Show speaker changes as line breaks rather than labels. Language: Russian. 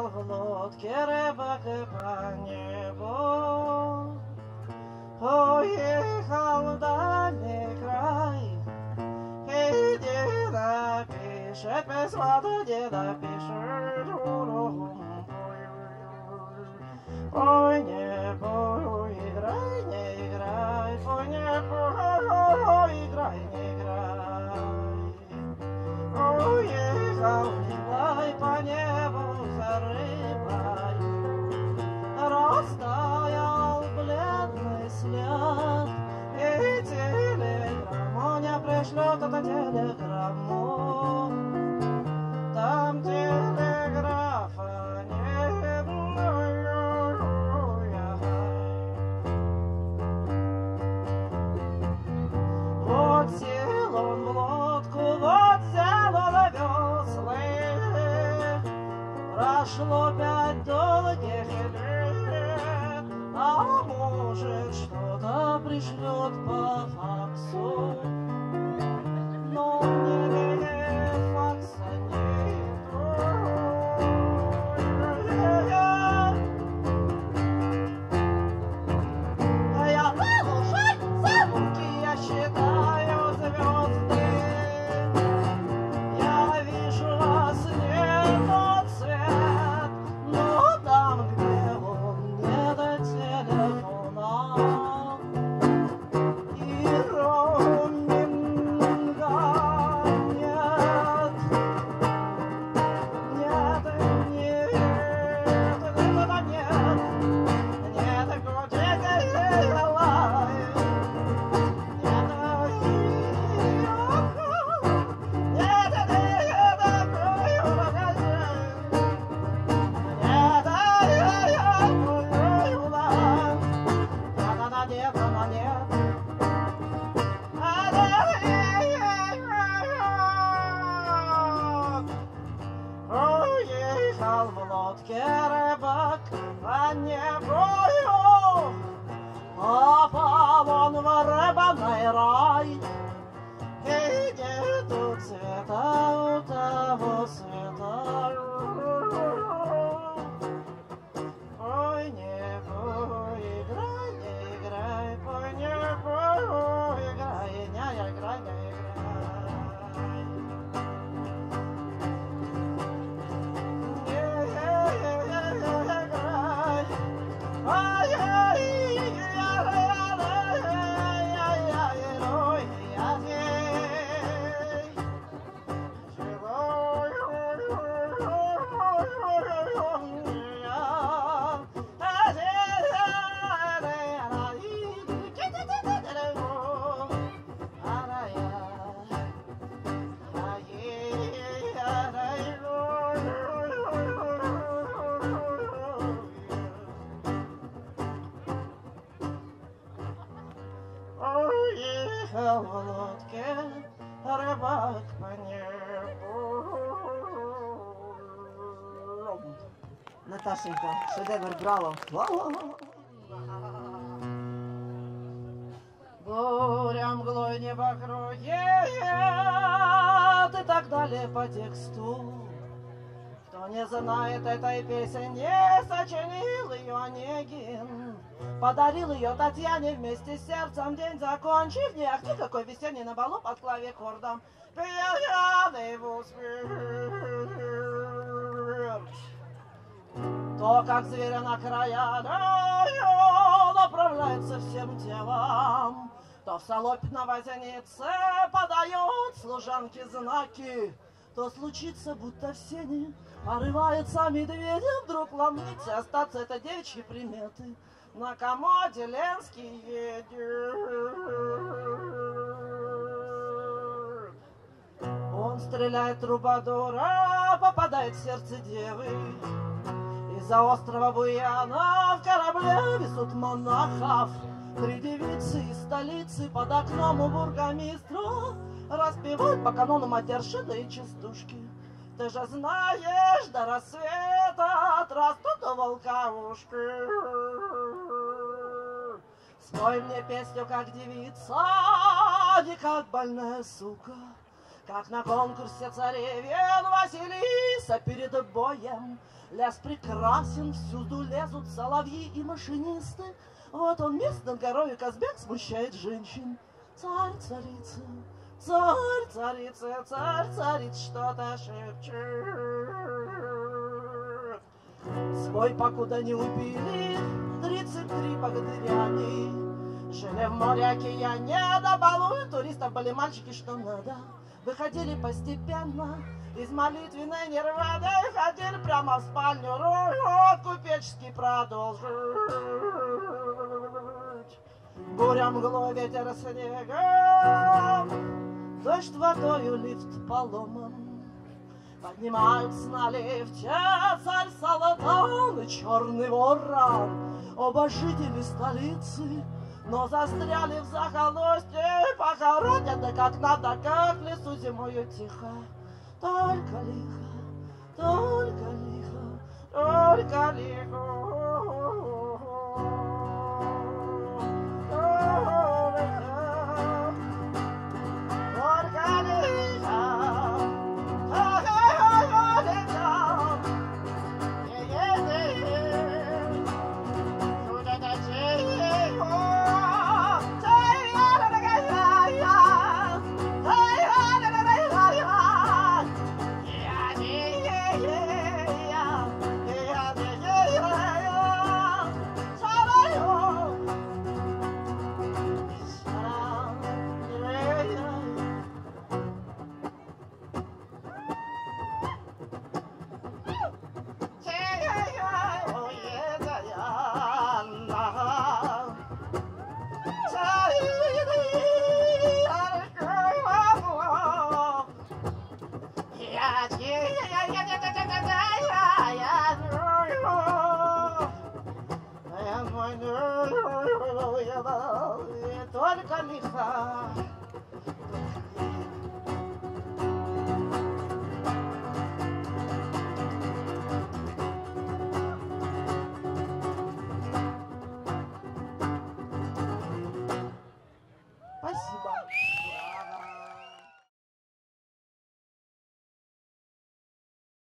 в лодке рыбак и по небу уехал в дальний край. И деда пишет письма, да деда пишет. Ой, не пой, играй, не играй, пой, не пой, играй, не играй. Уехал Николай по небу за рыбой, растаял бледный след, и телеграмму не пришлет, это телеграмму, там телеграфа нет. Вот сел он в лодку, вот взял он веслы. Прошло 5 долгих лет, а может что-то пришлет по факсу. Но не факса нету. Я слушай, замки я считаю звезды. Я вижу во сне тот свет, но там, где он, нет телефона и роуминга нет. Нет, нет, это нет. Нет, гудит лай. Уехал в лодке рыбак по небу, попал он в рыбаный рай. И нету цвета у того света. Ой, не пой, играй, не играй, пой, не пой, играй, не играй, не играй. Уехал в лодке рыбак по небу.
Наташенька, шедевр, браво!
Буря мглой не покроет и так далее по тексту. Кто не знает этой песни, не сочинил ее Онегин. Подарил ее Татьяне вместе с сердцем, день закончив. Не ахти какой весенний на балу под клавикордом. Пьяный в успех. То, как зверя на края направляется всем телом, то в салопе на вознице подает служанке знаки, то случится, будто в сене порывается медведя вдруг ломнить, и остаться это девичьи приметы. На комоде Ленский едет. Он стреляет трубадура, попадает в сердце девы. Из-за острова Буяна в корабле везут монахов. 3 девицы из столицы под окном у бургомистра распевают по канону матершины и частушки. Ты же знаешь, до рассвета отрастут волкоушки. Спой мне песню, как девица, не как больная сука. Как на конкурсе царевен Василиса перед боем. Лес прекрасен, всюду лезут соловьи и машинисты. Вот он мест над горой, Казбек смущает женщин. Царь, царица, царь, царица, царь, царица, что-то шепчет. Свой покуда не убили 33 богатырями. Жили в море, океане, да балуют туристов, были мальчики, что надо. Выходили постепенно из молитвенной нирваны, ходили прямо в спальню, рот купеческий продолжить. Буря, мглой, ветер, снегом, дождь водою, лифт поломан. Поднимаются на лифте царь Салатан и черный ворон, оба жители столицы, но застряли в захолустье, похоронят, да как надо, как в лесу зимою тихо. Только лихо, только лихо, только лихо.